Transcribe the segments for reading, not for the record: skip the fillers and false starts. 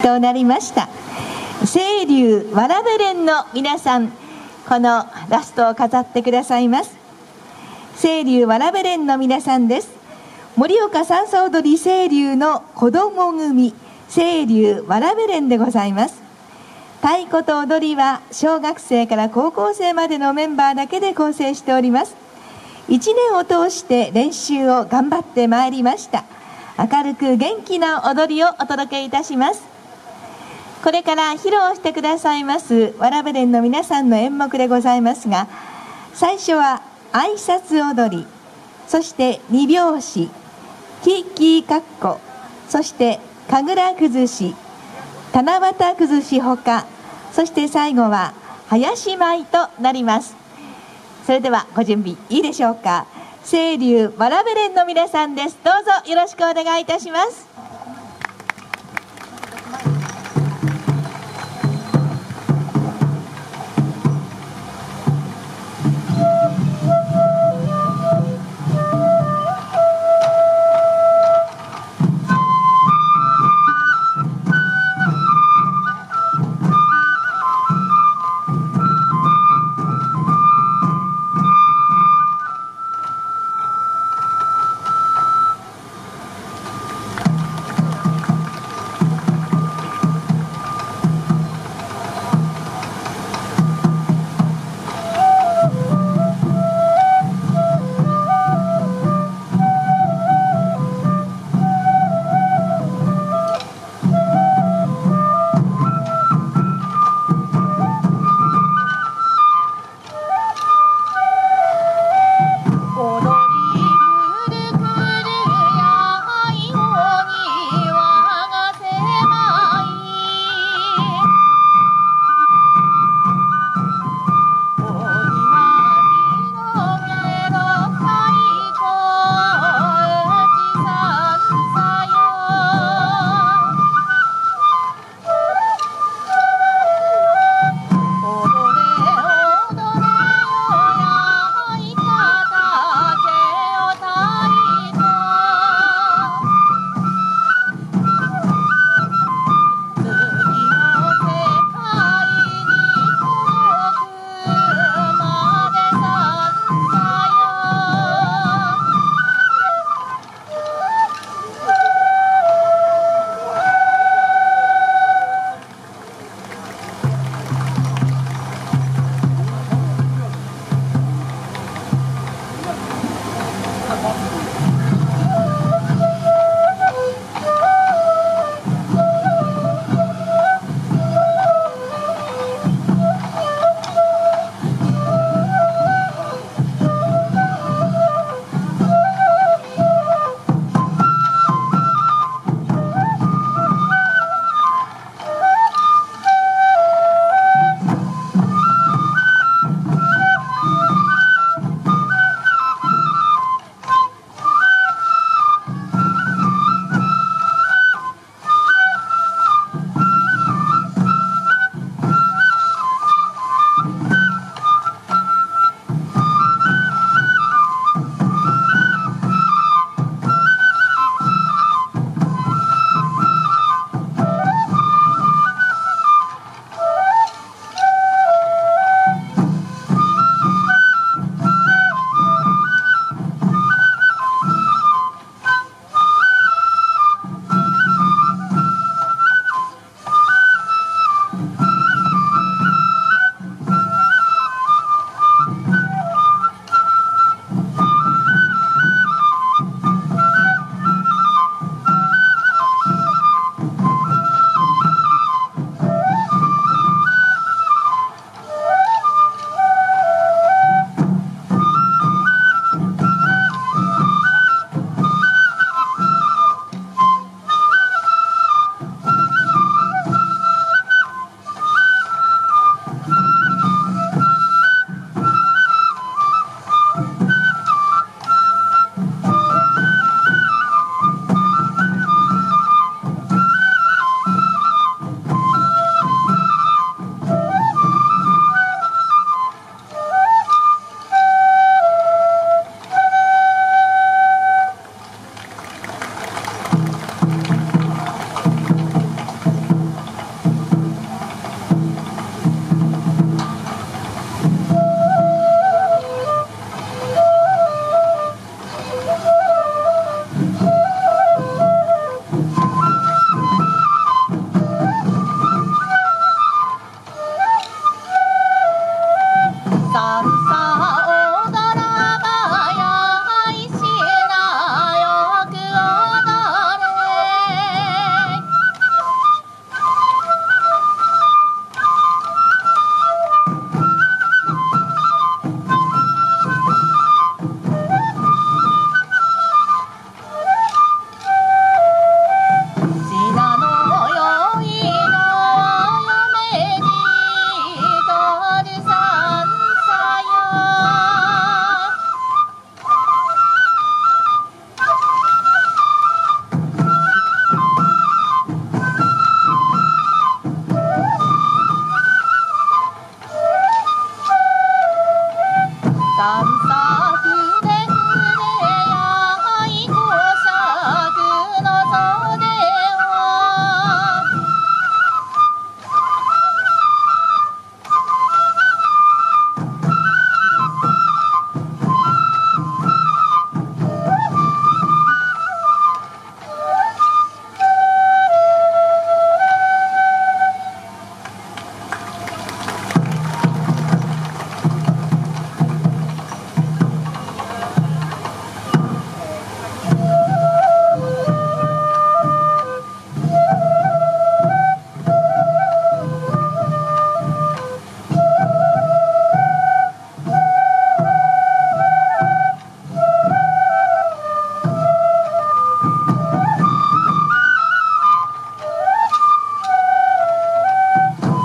となりました。清流わらべ連の皆さん、このラストを飾ってくださいます。清流わらべ連の皆さんです。盛岡三叉踊り清流の子ども組清流わらべ連でございます。太鼓と踊りは小学生から高校生までのメンバーだけで構成しております。1年を通して練習を頑張ってまいりました。明るく元気な踊りをお届けいたします。これから披露してくださいますわらべ連の皆さんの演目でございますが、最初は挨拶踊り、そして二拍子、キーキーカッコ、そして神楽崩し、七夕崩しほか、そして最後は林舞となります。それではご準備いいでしょうか。清流わらべ連の皆さんです。どうぞよろしくお願いいたします。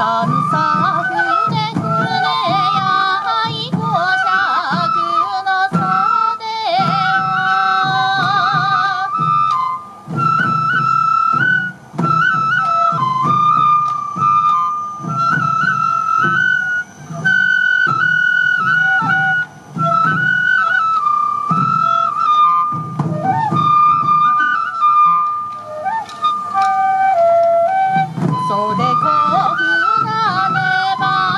袖こふなねば